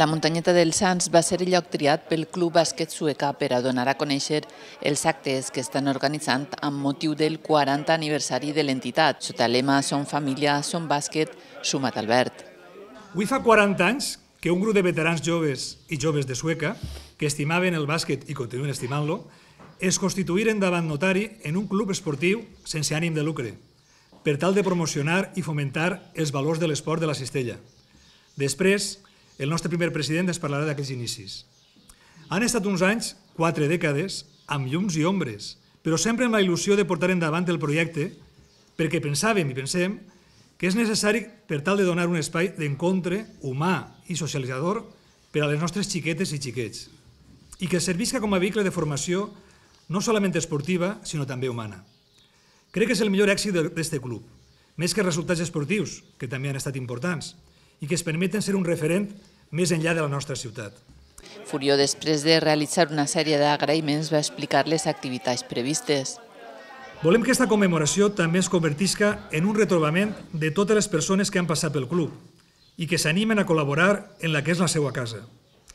La Muntanyeta dels Sants va ser el lloc triat pel Club Bàsquet Sueca per a donar a conèixer els actes que estan organitzant amb motiu del 40 aniversari de l'entitat, sota el lema Som família, som bàsquet, suma't Albert. Avui fa 40 anys que un grup de veterans joves i joves de Sueca, que estimaven el bàsquet i continuen estimant-lo, es constituïren davant notari en un club esportiu sense ànim de lucre, per tal de promocionar i fomentar els valors de l'esport de la cistella. Després, el nostre primer president ens parlarà d'aquells inicis. Han estat uns anys, 4 dècades, amb llums i ombres, però sempre amb la il·lusió de portar endavant el projecte, perquè pensàvem i pensem que és necessari per tal de donar un espai d'encontre humà i socialitzador per a les nostres xiquetes i xiquets, i que servisca com a vehicle de formació no solament esportiva, sinó també humana. Crec que és el millor èxit d'aquest club, més que resultats esportius, que també han estat importants, i que es permeten ser un referent més enllà de la nostra ciutat. Furió, després de realitzar una sèrie d'agraïments, va explicar les activitats previstes. Volem que aquesta commemoració també es convertisca en un retrobament de totes les persones que han passat pel club i que s'animen a col·laborar en la que és la seva casa.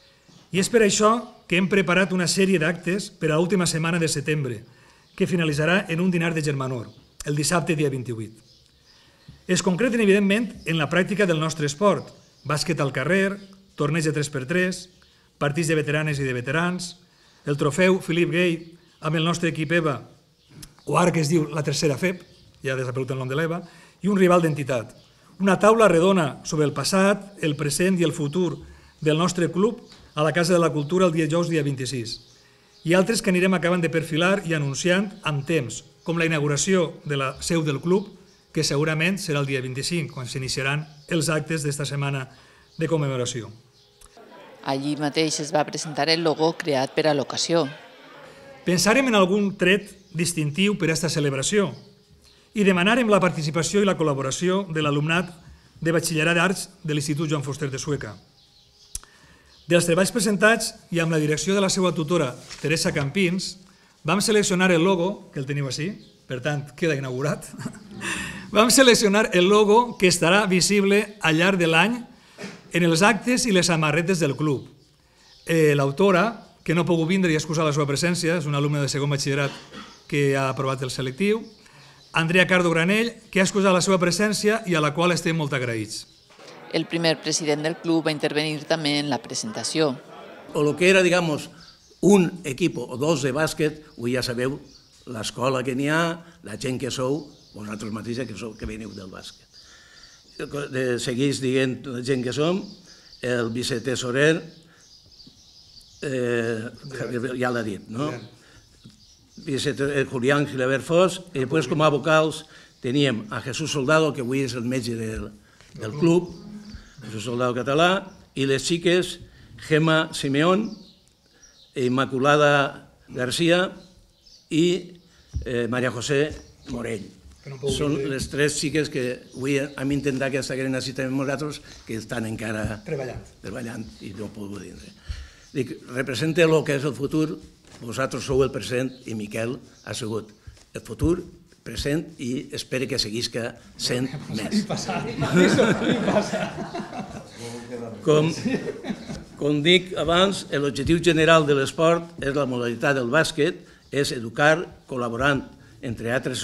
I és per això que hem preparat una sèrie d'actes per a l'última setmana de setembre, que finalitzarà en un dinar de germanor, el dissabte dia 28. Es concreten, evidentment, en la pràctica del nostre esport, bàsquet al carrer, torneig de 3x3, partits de veteranes i de veterans, el trofeu Philip Gay amb el nostre equip EVA, o ara que es diu la tercera FEP, ja ha desaparegut el nom de l'EVA, i un rival d'entitat. Una taula redona sobre el passat, el present i el futur del nostre club a la Casa de la Cultura el dia dijous, dia 26. I altres que anirem acabant de perfilar i anunciant amb temps, com la inauguració de la seu del club, que segurament serà el dia 25, quan s'iniciaran els actes d'esta setmana de commemoració. Allí mateix es va presentar el logo creat per a l'ocasió. Pensarem en algun tret distintiu per a aquesta celebració i demanarem la participació i la col·laboració de l'alumnat de Batxillerat d'Arts de l'Institut Joan Fuster de Sueca. Dels treballs presentats i amb la direcció de la seva tutora, Teresa Campins, vam seleccionar el logo, que el teniu així, per tant, queda inaugurat. Vam seleccionar el logo que estarà visible al llarg de l'any en els actes i les samarretes del club. L'autora, que no ha pogut vindre i excusar la seva presència, és una alumna de segon batxillerat que ha aprovat el selectiu, Andrea Cardo Granell, que ha excusat la seva presència i a la qual estem molt agraïts. El primer president del club va intervenir també en la presentació. O lo que era, digamos, un equip o dos de bàsquet, avui ja sabeu l'escola que n'hi ha, la gent que sou, vosaltres mateixes que veniu del bàsquet. Seguís dient la gent que som, el vicetesorer, ja l'ha dit, no? Julián Gilabert Fos, i després com a vocals teníem a Jesús Soldado, que avui és el metge del club, Jesús Soldado català, i les xiques Gemma Simeón, Immaculada García i Maria José Morell. Són les 3 xiques que avui hem intentat que estiguin així també amb nosaltres, que estan encara treballant i no poden vindre. Dic, representa el que és el futur, vosaltres sou el present i Miquel ha sigut el futur, present i espero que seguisca sent més. Com dic abans, l'objectiu general de l'esport és la modalitat del bàsquet, és educar col·laborant entre altres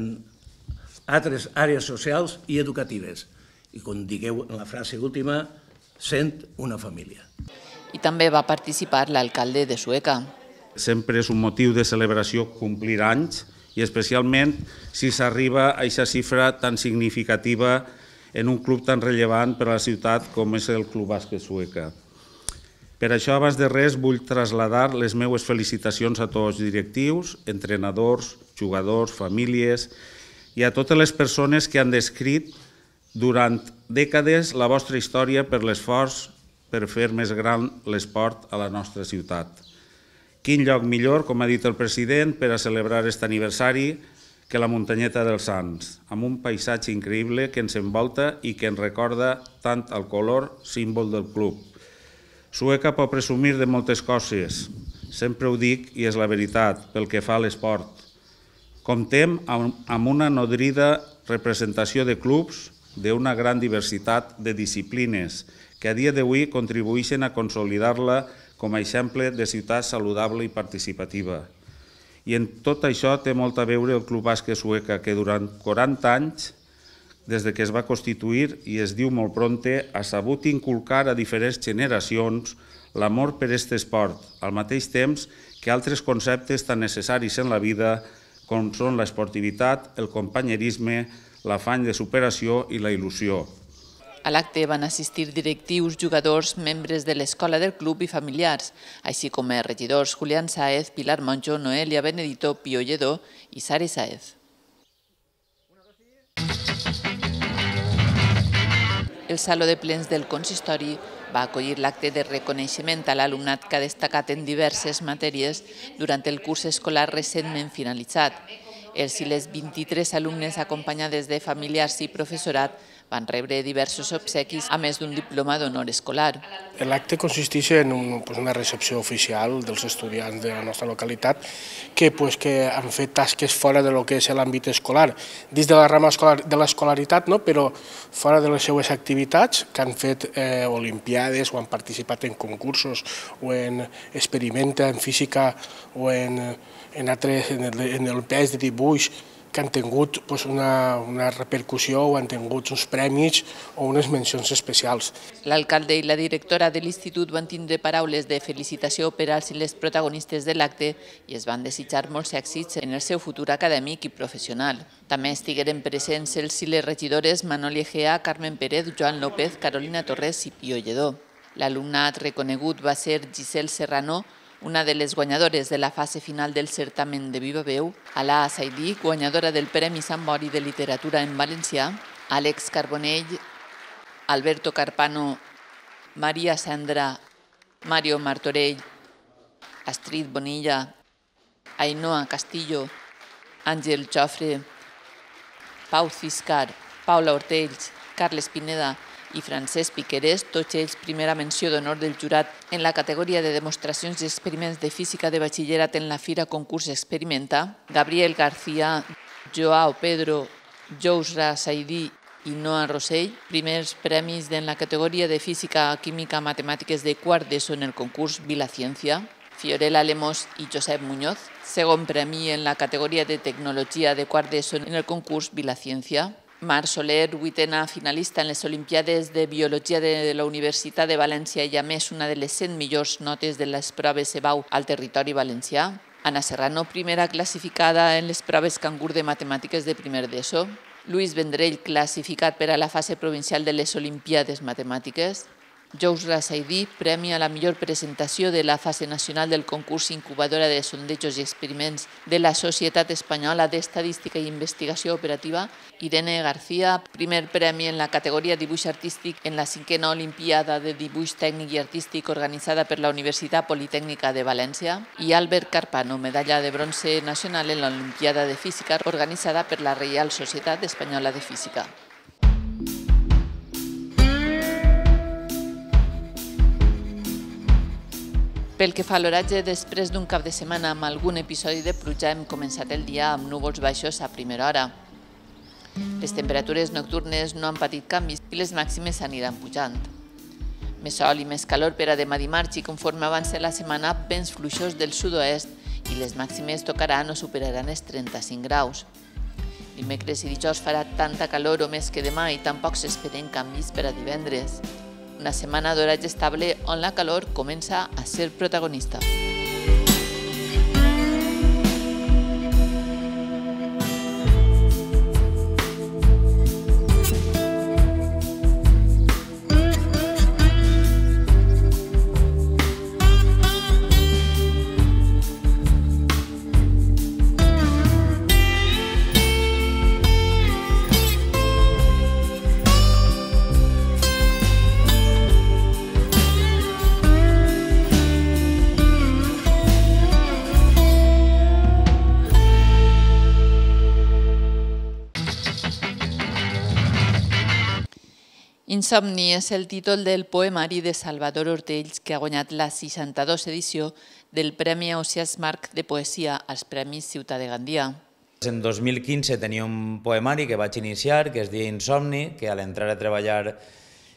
àrees socials i educatives. I com digueu en la frase última, sent una família. I també va participar l'alcalde de Sueca. Sempre és un motiu de celebració complir anys i especialment si s'arriba a aquesta xifra tan significativa en un club tan rellevant per a la ciutat com és el Club Bàsquet Sueca. Per això, abans de res, vull traslladar les meves felicitacions a tots els directius, entrenadors, jugadors, famílies i a totes les persones que han descrit durant dècades la vostra història per l'esforç per fer més gran l'esport a la nostra ciutat. Quin lloc millor, com ha dit el president, per a celebrar aquest aniversari que la Muntanyeta dels Sants, amb un paisatge increïble que ens envolta i que ens recorda tant el color símbol del club. Sueca pot presumir de moltes coses, sempre ho dic i és la veritat, pel que fa a l'esport. Comptem amb una nodrida representació de clubs d'una gran diversitat de disciplines que a dia d'avui contribueixen a consolidar-la com a exemple de ciutat saludable i participativa. I en tot això té molt a veure el Club Bàsquet Sueca, que durant 40 anys, des que es va constituir, i es diu molt prompte, ha sabut inculcar a diferents generacions l'amor per aquest esport, al mateix temps que altres conceptes tan necessaris en la vida com són l'esportivitat, el companyerisme, l'afany de superació i la il·lusió. A l'acte van assistir directius, jugadors, membres de l'escola del club i familiars, així com els regidors Julián Sáez, Pilar Monjo, Noelia Benedito, Pío Lledó i Sari Sáez. El Saló de Plens del Consistori va acollir l'acte de reconeixement a l'alumnat que ha destacat en diverses matèries durant el curs escolar recentment finalitzat. Els i les 23 alumnes acompanyades de familiars i professorat van rebre diversos obsequis, a més d'un diploma d'honor escolar. L'acte consisteix en una recepció oficial dels estudiants de la nostra localitat que han fet tasques fora de lo que és l'àmbit escolar, dins de la rama de l'escolaritat, però fora de les seues activitats, que han fet olimpiades o han participat en concursos o en experimenta en física o en olimpiades de dibuix, que han tingut una repercussió o han tingut uns premis o unes mencions especials. L'alcalde i la directora de l'institut van tindre paraules de felicitació per als i les protagonistes de l'acte i es van desitjar molts èxits en el seu futur acadèmic i professional. També estigueren presents els i les regidores Manoli Egea, Carmen Pérez, Joan López, Carolina Torres i Pío Lledó. L'alumnat reconegut va ser Giselle Serrano, una de les guanyadores de la fase final del certamen de Viva Veu, Alaa Saidi, guanyadora del Premi Sant Bori de Literatura en Valencià, Àlex Carbonell, Alberto Carpano, Maria Sandra, Mario Martorell, Astrid Bonilla, Ainhoa Castillo, Àngel Jofre, Pau Ciscar, Paula Ortells, Carles Pineda i Francesc Piqueres, tots ells primera menció d'honor del jurat en la categoria de demostracions i experiments de física de batxillerat en la Fira Concurs Experimenta, Gabriel García, Joao Pedro, Jousra Saidi i Noa Rossell, primers premis en la categoria de física, química, matemàtiques de quart d'ESO en el concurs Vilaciencia, Fiorella Lemos i Josep Muñoz, segon premi en la categoria de tecnologia de quart d'ESO en el concurs Vilaciencia, Mar Soler, vuitena finalista en les Olimpiades de Biologia de la Universitat de València i a més una de les 100 millors notes de les proves EBAU al territori valencià. Ana Serrano, primera classificada en les proves Cangur de Matemàtiques de primer d'ESO. Lluís Vendrell, classificat per a la fase provincial de les Olimpiades Matemàtiques. Jousra Saidi, premi a la millor presentació de la fase nacional del concurs Incubadora de Sondejos i Experiments de la Societat Espanyola d'Estadística i Investigació Operativa. Irene García, primer premi en la categoria Dibuix Artístic en la 5a Olimpiada de Dibuix Tècnic i Artístic organitzada per la Universitat Politècnica de València. I Albert Carpano, medalla de bronze nacional en l'Olimpiada de Física organitzada per la Reial Societat Espanyola de Física. Pel que fa a l'oratge, després d'un cap de setmana amb algun episodi de pluja, hem començat el dia amb núvols baixos a primera hora. Les temperatures nocturnes no han patit canvis i les màximes aniran pujant. Més sol i més calor per a demà dimarts i conforme avança la setmana, vents fluixos del sud-oest i les màximes tocaran o superaran els 35 graus. Dimecres i dijous farà tanta calor o més que demà i tampoc s'esperen canvis per a divendres. Una setmana d'oratge estable on la calor comença a ser protagonista. Insomni és el títol del poemari de Salvador Ortells que ha guanyat la 62 edició del Premi Ausiàs Marc de Poesia als Premis Ciutat de Gandia. En 2015 tenia un poemari que vaig iniciar, que es deia Insomni, que a l'entrar a treballar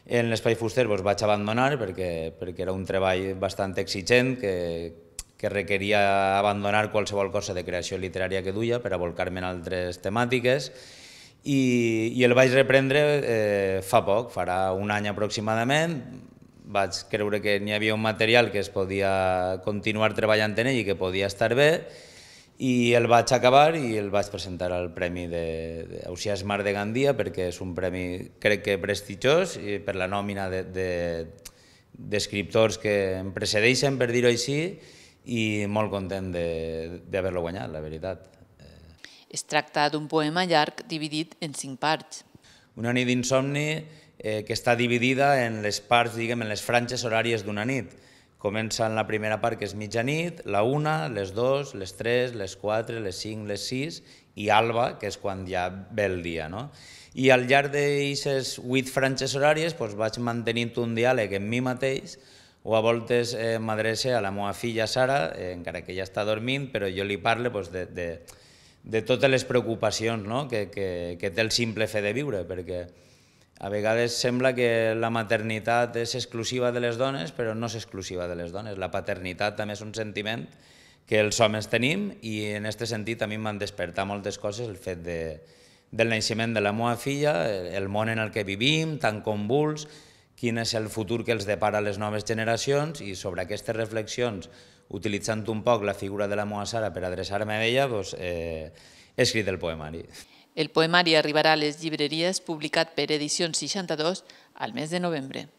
En l'Espai Fuster vaig abandonar perquè era un treball bastant exigent que requeria abandonar qualsevol cosa de creació literària que duia per a volcar-me en altres temàtiques i el vaig reprendre fa poc, farà un any aproximadament. Vaig creure que n'hi havia un material que es podia continuar treballant en ell i que podia estar bé i el vaig acabar i el vaig presentar al Premi d'Ausiàs Mar de Gandia perquè és un premi, crec que prestigiós, per la nòmina d'escriptors que em precedeixen, per dir-ho així, i molt content d'haver-lo guanyat, la veritat. Es tracta d'un poema llarg dividit en 5 parts. Una nit d'insomni que està dividida en les parts, diguem, en les franges horàries d'una nit. Comença en la primera part, que és mitjanit, la 1, les 2, les 3, les 4, les 5, les 6 i alba, que és quan ja ve el dia. I al llarg d'aquestes 8 franges horàries vaig mantenint un diàleg amb mi mateix, o a voltes m'adrece a la meva filla Sara, encara que ella està dormint, però jo li parlo de totes les preocupacions que té el simple fet de viure, perquè a vegades sembla que la maternitat és exclusiva de les dones, però no és exclusiva de les dones. La paternitat també és un sentiment que els homes tenim i en aquest sentit a mi m'han despertat moltes coses el fet del naixement de la meva filla, el món en el que vivim, tan convuls, quin és el futur que els depara a les noves generacions i sobre aquestes reflexions, utilitzant un poc la figura de la meva Sara per adreçar-me a ella, he escrit el poemari. El poemari arribarà a les llibreries publicat per Edicions 62 al mes de novembre.